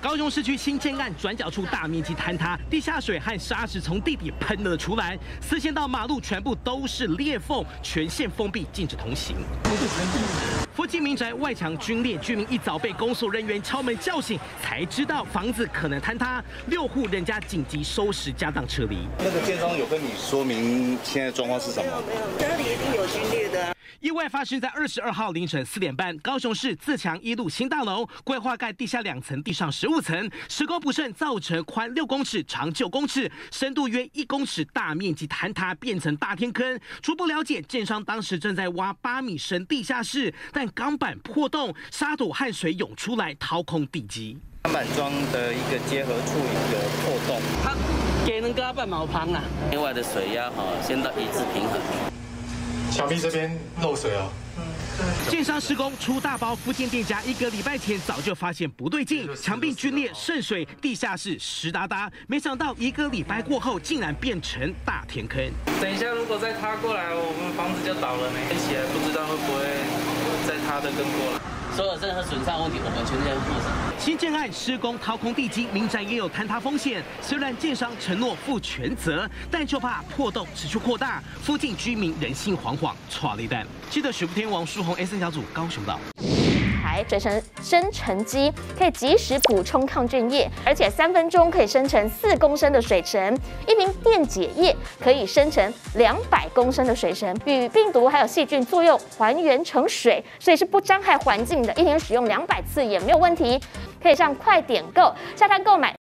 高雄市区新建案转角处大面积坍塌，地下水和沙石从地底喷了出来，4线道马路全部都是裂缝，全线封闭，禁止通行。附近民宅外墙龟裂，居民一早被公所人员敲门叫醒，才知道房子可能坍塌，6户人家紧急收拾家当撤离。 那个建商有跟你说明现在状况是什么？ 家里一定有龟裂的。 意外发生在22号凌晨4点半，高雄市自强一路新大楼规划盖地下2层，地上15层，施工不慎造成宽6公尺、长9公尺、深度约1公尺大面积坍塌，变成大天坑。初步了解，建商当时正在挖8米深地下室，但钢板破洞，沙土和水涌出来，掏空地基。 钢板桩的一个结合处有破洞， 它给人家半毛旁啊。 另外的水压先到一致平衡。 墙壁这边漏水啊。 建商施工出大包，附近店家1个礼拜前早就发现不对劲，墙壁龟裂渗水，地下室湿哒哒。没想到1个礼拜过后，竟然变成大天坑。 等一下，如果再塌过来，我们房子就倒了呢。起来不知道会不会再塌得更过来。 所有任何损伤问题，我们全权负责。 新建案施工掏空地基，民宅也有坍塌风险。虽然建商承诺负全责，但就怕破洞持续扩大，附近居民人心惶惶，剉咧蛋。记者许福天、王淑红 SN 小组高雄岛。 水成生成机可以及时补充抗菌液，而且3分钟可以生成4公升的水层。一瓶电解液可以生成200公升的水层，与病毒还有细菌作用还原成水，所以是不伤害环境的。一天使用200次也没有问题。可以上快点购下单购买。